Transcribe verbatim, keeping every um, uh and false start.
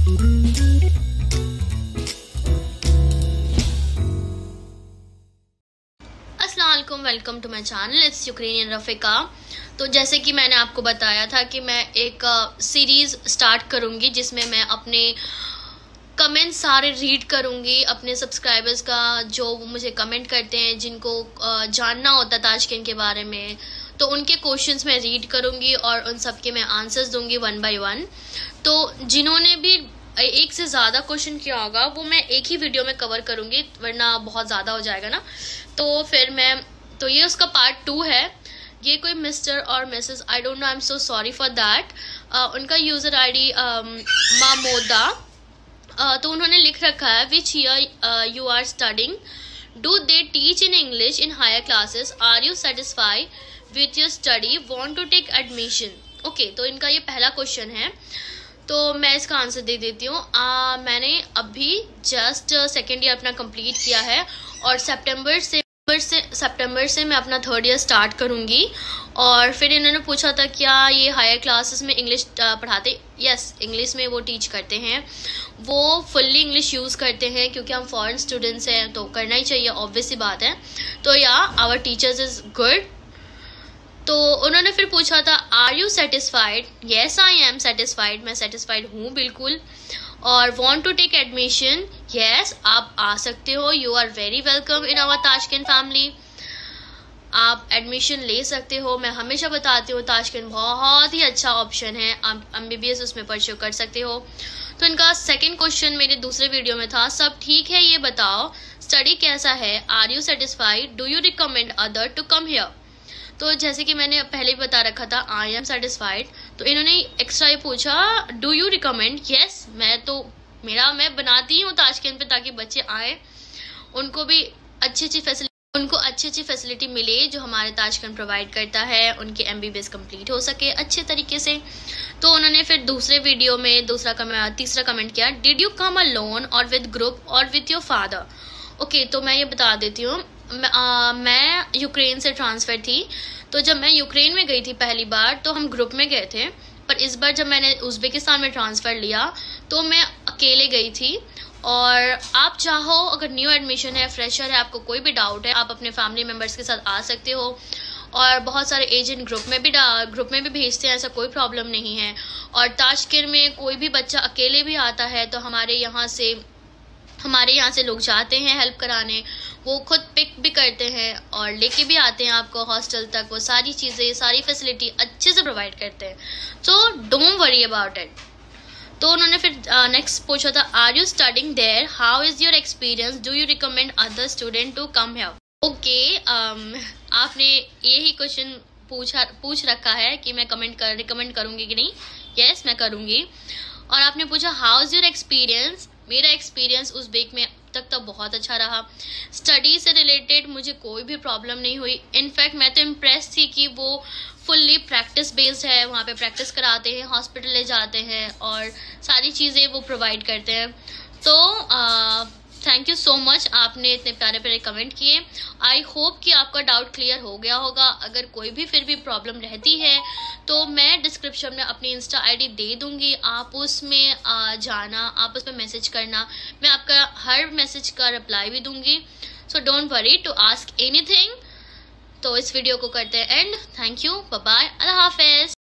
अस्सलामुअलैकुम, welcome to my channel, it's Ukrainian Rafiqa. तो जैसे कि मैंने आपको बताया था कि मैं एक सीरीज़ स्टार्ट करूंगी जिसमें मैं अपने कमेंट सारे रीड करूंगी, अपने सब्सक्राइबर्स का जो मुझे कमेंट करते हैं, जिनको जानना होता है ताशकंद के बारे में, तो उनके क्वेश्चंस मैं रीड करूंगी और उन सब के मैं आंसर्स दूंगी वन बाय वन। तो जिन्होंने भी एक से ज़्यादा क्वेश्चन किया होगा वो मैं एक ही वीडियो में कवर करूंगी, वरना बहुत ज़्यादा हो जाएगा ना। तो फिर मैं तो ये उसका पार्ट टू है। ये कोई मिस्टर और Mrs, I don't know, I am so sorry for that. उनका यूज़र आईडी मामोदा, uh, तो उन्होंने लिख रखा है which year you are studying, do they teach in English in higher classes, are you satisfy with your study, want to take admission. Okay, तो इनका ये पहला क्वेश्चन है, तो मैं इसका आंसर दे देती हूँ। मैंने अभी जस्ट सेकेंड ईयर अपना कंप्लीट किया है और सितंबर से से सितंबर से मैं अपना थर्ड ईयर स्टार्ट करूँगी। और फिर इन्होंने पूछा था क्या ये हायर क्लासेस में इंग्लिश पढ़ाते? यस, इंग्लिश में वो टीच करते हैं, वो फुल्ली इंग्लिश यूज़ करते हैं क्योंकि हम फॉरेन स्टूडेंट्स हैं तो करना ही चाहिए, ऑब्वियस सी बात है। तो या आवर टीचर्स इज़ गुड। तो उन्होंने फिर पूछा था are you satisfied? Yes I am satisfied, मैं सेटिस्फाइड हूँ बिल्कुल। और want to take admission? Yes, आप आ सकते हो, you are very welcome in our Tashkent family, आप एडमिशन ले सकते हो। मैं हमेशा बताती हूँ ताशकंद बहुत ही अच्छा ऑप्शन है, आप एम बी बी एस उसमें परस्यू कर सकते हो। तो इनका सेकेंड क्वेश्चन मेरे दूसरे वीडियो में था, सब ठीक है ये बताओ, स्टडी कैसा है, are you satisfied, do you recommend other to come here? तो जैसे कि मैंने पहले भी बता रखा था आई एम सेटिस्फाइड, तो इन्होंने एक्स्ट्रा ये पूछा डू यू रिकमेंड? यस, मैं तो मेरा मैं बनाती हूँ ताशकंद पे ताकि बच्चे आए, उनको भी अच्छी अच्छी फैसिलिटी उनको अच्छी अच्छी फैसिलिटी मिले जो हमारे ताशकंद प्रोवाइड करता है, उनके M B B S complete हो सके अच्छे तरीके से। तो उन्होंने फिर दूसरे वीडियो में दूसरा कमेंट तीसरा कमेंट किया, did you come alone or with group or with your father? Okay, तो मैं ये बता देती हूँ, मैं, आ, मैं यूक्रेन से ट्रांसफ़र थी। तो जब मैं यूक्रेन में गई थी पहली बार तो हम ग्रुप में गए थे, पर इस बार जब मैंने उज़्बेकिस्तान में ट्रांसफ़र लिया तो मैं अकेले गई थी। और आप चाहो, अगर न्यू एडमिशन है, फ्रेशर है, आपको कोई भी डाउट है, आप अपने फैमिली मेम्बर्स के साथ आ सकते हो। और बहुत सारे एजेंट ग्रुप में भी ग्रुप में भी भेजते हैं, ऐसा कोई प्रॉब्लम नहीं है। और ताशकंद में कोई भी बच्चा अकेले भी आता है तो हमारे यहाँ से हमारे यहाँ से लोग जाते हैं हेल्प कराने, वो खुद पिक भी करते हैं और लेके भी आते हैं आपको हॉस्टल तक, वो सारी चीज़ें सारी फैसिलिटी अच्छे से प्रोवाइड करते हैं, so don't worry about it. तो उन्होंने फिर नेक्स्ट uh, पूछा था are you studying there, how is your experience, do you recommend other student to come here? Okay, आपने यही क्वेश्चन पूछा पूछ रखा है कि मैं कमेंट कर रिकमेंड करूँगी कि नहीं। यस yes, मैं करूँगी। और आपने पूछा हाउ इज़ योर एक्सपीरियंस, मेरा एक्सपीरियंस उज़्बेक में अब तक तो बहुत अच्छा रहा, स्टडी से रिलेटेड मुझे कोई भी प्रॉब्लम नहीं हुई। इनफैक्ट मैं तो इम्प्रेस थी कि वो फुल्ली प्रैक्टिस बेस्ड है, वहाँ पे प्रैक्टिस कराते हैं, हॉस्पिटल ले जाते हैं और सारी चीज़ें वो प्रोवाइड करते हैं। तो थैंक यू सो मच, आपने इतने प्यारे प्यारे कमेंट किए। आई होप कि आपका डाउट क्लियर हो गया होगा। अगर कोई भी फिर भी प्रॉब्लम रहती है तो मैं डिस्क्रिप्शन में अपनी इंस्टा आईडी दे दूंगी, आप उसमें आ, जाना, आप उस पर मैसेज करना, मैं आपका हर मैसेज का रिप्लाई भी दूंगी। So don't worry to ask anything. तो इस वीडियो को करते हैं end. Thank you, bye bye, अल्लाह हाफिज़।